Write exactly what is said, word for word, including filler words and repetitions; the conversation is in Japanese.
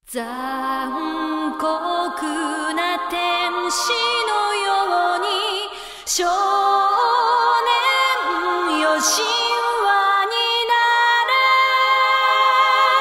残酷な天使のように少年よし